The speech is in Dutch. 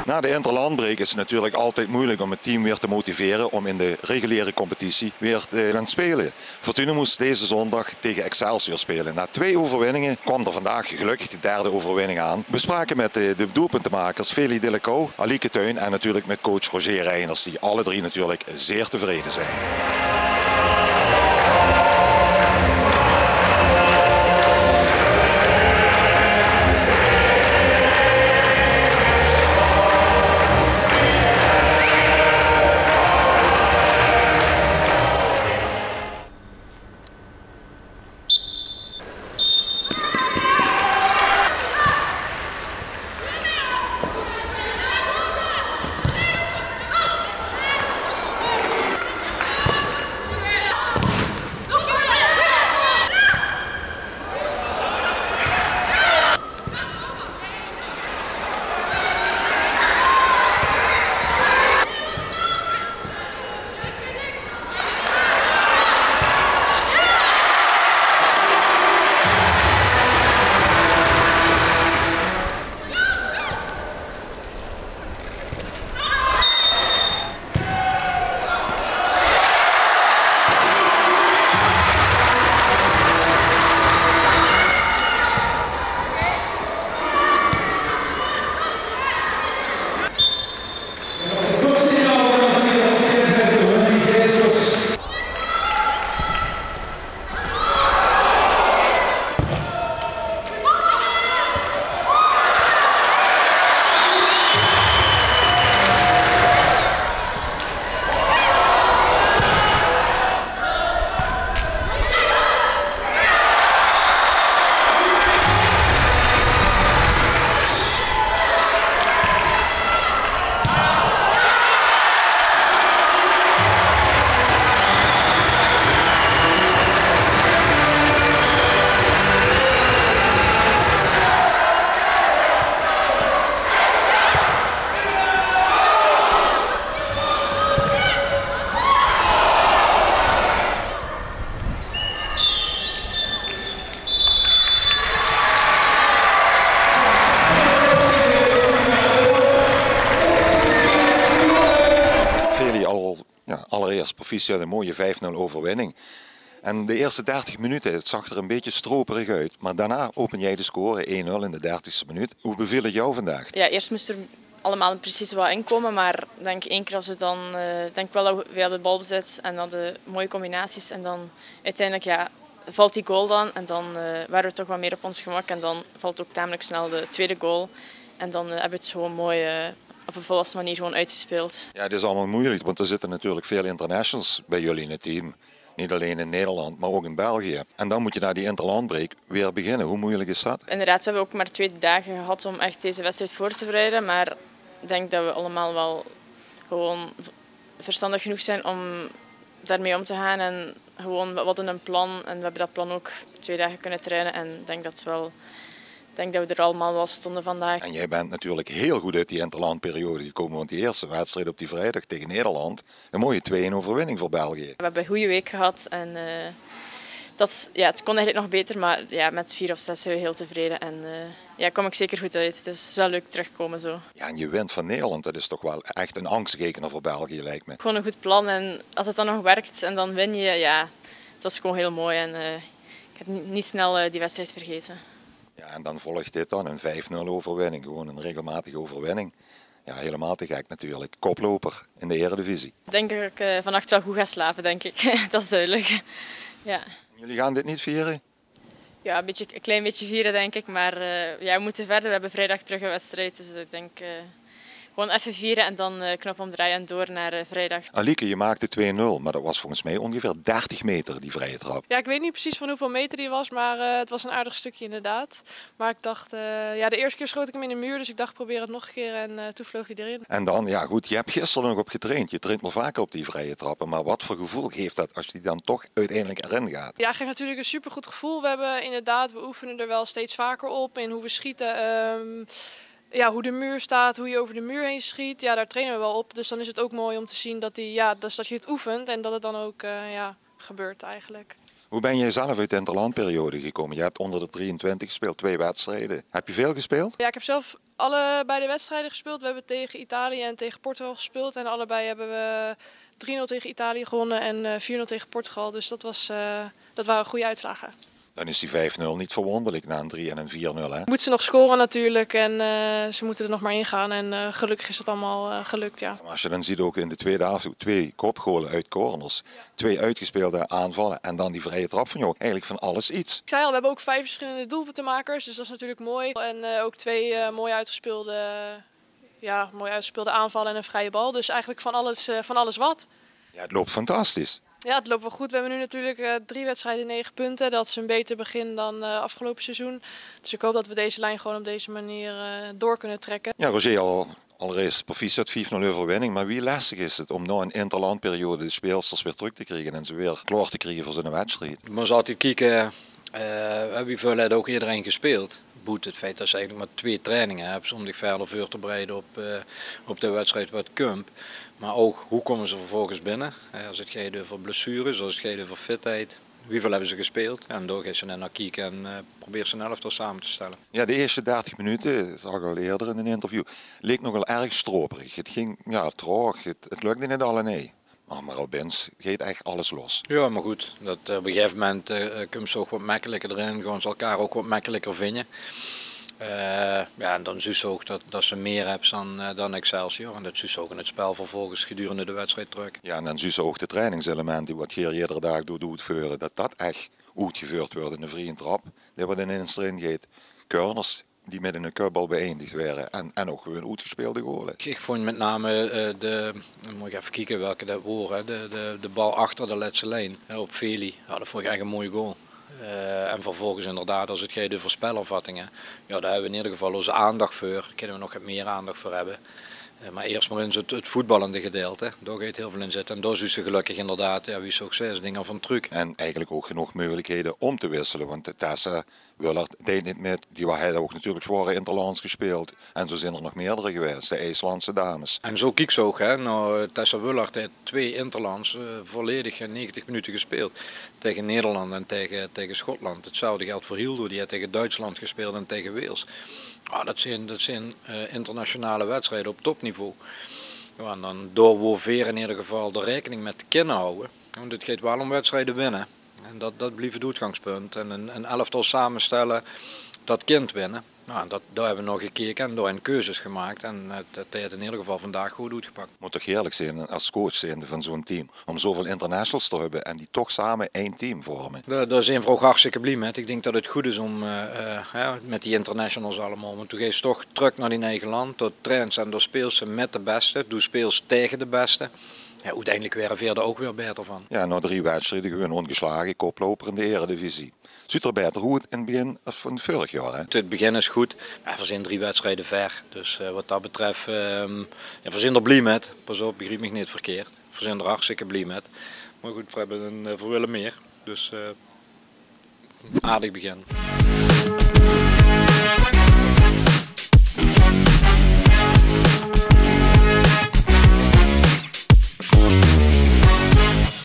Na de interlandbreak is het natuurlijk altijd moeilijk om het team weer te motiveren om in de reguliere competitie weer te gaan spelen. Fortuna moest deze zondag tegen Excelsior spelen. Na 2 overwinningen kwam er vandaag gelukkig de 3e overwinning aan. We spraken met de doelpuntenmakers Feli Dillekou, Alieke Tuin en natuurlijk met coach Roger Reiners, die alle 3 natuurlijk zeer tevreden zijn. Allereerst proficiat een mooie 5-0 overwinning. En de eerste 30 minuten, het zag er een beetje stroperig uit. Maar daarna open jij de score 1-0 in de 30e minuut. Hoe beviel het jou vandaag? Ja, eerst moest er allemaal precies wat inkomen. Maar ik denk 1 keer als we dan, denk wel dat we via de balbezit en dan de mooie combinaties. En dan uiteindelijk valt die goal dan. En dan waren we toch wat meer op ons gemak. En dan valt ook tamelijk snel de tweede goal. En dan hebben we het gewoon mooi op een volwassen manier gewoon uitgespeeld. Ja, het is allemaal moeilijk, want er zitten natuurlijk veel internationals bij jullie in het team. Niet alleen in Nederland, maar ook in België. En dan moet je na die interlandbreak weer beginnen. Hoe moeilijk is dat? Inderdaad, we hebben ook maar 2 dagen gehad om echt deze wedstrijd voor te bereiden. Maar ik denk dat we allemaal wel gewoon verstandig genoeg zijn om daarmee om te gaan. En gewoon, we hadden een plan en we hebben dat plan ook 2 dagen kunnen trainen. En ik denk dat we er allemaal wel stonden vandaag. En jij bent natuurlijk heel goed uit die interlandperiode gekomen, want die eerste wedstrijd op die vrijdag tegen Nederland, een mooie 2-1 overwinning voor België. We hebben een goede week gehad en het kon eigenlijk nog beter, maar ja, met 4 of 6 zijn we heel tevreden. En kom ik zeker goed uit. Het is wel leuk terugkomen zo. Ja, en je wint van Nederland, dat is toch wel echt een angstrekener voor België, lijkt me. Gewoon een goed plan en als het dan nog werkt en dan win je, ja, het was gewoon heel mooi en ik heb niet snel die wedstrijd vergeten. Ja, en dan volgt dit dan, een 5-0 overwinning, gewoon een regelmatige overwinning. Ja, helemaal te gek natuurlijk. Koploper in de Eredivisie. Ik denk dat ik vannacht wel goed ga slapen, denk ik. Dat is duidelijk. Ja. Jullie gaan dit niet vieren? Ja, een klein beetje vieren denk ik, maar we moeten verder. We hebben vrijdag terug een wedstrijd, dus ik denk gewoon even vieren en dan knop omdraaien en door naar vrijdag. Alieke, je maakte 2-0, maar dat was volgens mij ongeveer 30 meter die vrije trap. Ja, ik weet niet precies van hoeveel meter die was, maar het was een aardig stukje inderdaad. Maar ik dacht, de eerste keer schoot ik hem in de muur, dus ik dacht probeer het nog een keer en toen vloog hij erin. En dan, ja goed, je hebt gisteren nog op getraind. Je traint wel vaker op die vrije trappen, maar wat voor gevoel geeft dat als die dan toch uiteindelijk erin gaat? Ja, het geeft natuurlijk een supergoed gevoel. We oefenen er wel steeds vaker op in hoe we schieten. Hoe de muur staat, hoe je over de muur heen schiet, ja, daar trainen we wel op. Dus dan is het ook mooi om te zien dat je het oefent en dat het dan ook gebeurt eigenlijk. Hoe ben je zelf uit de interlandperiode gekomen? Je hebt onder de 23 gespeeld, 2 wedstrijden. Heb je veel gespeeld? Ja, ik heb zelf allebei de wedstrijden gespeeld. We hebben tegen Italië en tegen Portugal gespeeld. En allebei hebben we 3-0 tegen Italië gewonnen en 4-0 tegen Portugal. Dus dat waren goede uitslagen. Dan is die 5-0 niet verwonderlijk na een 3 en een 4-0. Hè? Moeten ze nog scoren natuurlijk en ze moeten er nog maar in gaan. En gelukkig is het allemaal gelukt, ja. Maar als je dan ziet ook in de tweede helft 2 kopgolen uit corners, 2 uitgespeelde aanvallen en dan die vrije trap van jou. Eigenlijk van alles iets. Ik zei al, we hebben ook 5 verschillende doelpuntenmakers, dus dat is natuurlijk mooi. En ook 2 mooi uitgespeelde aanvallen en een vrije bal. Dus eigenlijk van alles wat. Ja, het loopt fantastisch. Ja, het loopt wel goed. We hebben nu natuurlijk 3 wedstrijden, 9 punten. Dat is een beter begin dan afgelopen seizoen. Dus ik hoop dat we deze lijn gewoon op deze manier door kunnen trekken. Ja, Roger, allereerst proficiat 4-0 overwinning. Maar wie lastig is het om na een interlandperiode de speelsters weer terug te krijgen en ze weer klaar te krijgen voor zo'n wedstrijd? Je moet altijd kijken, we hebben veel ook iedereen gespeeld. Boet het feit dat ze eigenlijk maar 2 trainingen hebben om zich verder voor te bereiden op de wedstrijd wat Kump. Maar ook hoe komen ze vervolgens binnen? Als het gaat over blessures, als het gaat over fitheid. Hoeveel hebben ze gespeeld? En door gaan ze naar kijken en probeer ze een elftal samen te stellen. Ja, de eerste 30 minuten, dat zag ik al eerder in een interview, leek nogal erg stroperig. Het ging traag, het lukte niet allemaal. Maar op Bins gaat echt alles los. Ja, maar goed, dat, op een gegeven moment komt ze ook wat makkelijker erin, gaan ze elkaar ook wat makkelijker vinden. Ja, en dan zie je ook dat ze meer hebben dan Excelsior. En dat zie je ook in het spel vervolgens gedurende de wedstrijd terug. Ja, en dan zie je ook de trainingselementen, wat Geer iedere dag doet voeren, dat echt uitgevoerd wordt in de vrije trap. Die wat in een gaat. Corners die met een cubbal beëindigd werden en ook gewoon uitgespeelde goalen. Ik vond met name moet ik even kijken welke dat waren, de bal achter de laatste lijn op Veli. Ja, dat vond ik echt een mooie goal. En vervolgens inderdaad, als het gaat over spelervattingen, ja, daar hebben we in ieder geval onze aandacht voor. Daar kunnen we nog wat meer aandacht voor hebben. Maar eerst maar eens het voetballende gedeelte, daar gaat heel veel in zitten. En daar is ze gelukkig inderdaad, ja, wie zou ik zeggen, dingen van truc. En eigenlijk ook genoeg mogelijkheden om te wisselen, want Tessa Wullert deed niet met, die had ook natuurlijk zware interlands gespeeld. En zo zijn er nog meerdere geweest, de IJslandse dames. En zo kijk ze ook, hè. Nou, Tessa Wullert heeft 2 interlands volledig 90 minuten gespeeld. Tegen Nederland en tegen Schotland. Hetzelfde geldt voor Hildo, die heeft tegen Duitsland gespeeld en tegen Wales. Ah, dat zijn internationale wedstrijden op topniveau. Ja, en dan door weer in ieder geval de rekening met kunnen houden. Want het gaat wel om wedstrijden winnen. En dat blijft het uitgangspunt. En een elftal samenstellen, dat kind winnen. Nou, daar hebben we nog gekeken en door keuzes gemaakt. En dat heeft in ieder geval vandaag goed uitgepakt. Het moet toch heerlijk zijn als coach zijnde van zo'n team. Om zoveel internationals te hebben en die toch samen één team vormen. Daar is een vrouw hartstikke blij met. Ik denk dat het goed is om met die internationals allemaal. Want toen ga je toch terug naar die eigen land. Door trains en door speelt ze met de beste. Doe speels tegen de beste. Ja, uiteindelijk werden we er ook weer beter van. Ja, na 3 wedstrijden gewoon ongeslagen koploper in de Eredivisie. Ziet er beter goed in het begin als van vorig jaar. Hè? Het begin is goed, maar we zijn 3 wedstrijden ver. Dus wat dat betreft, we zijn er blij met. Pas op, begrijp me niet verkeerd. We zijn er hartstikke blij met. Maar goed, we willen meer. Dus aardig begin.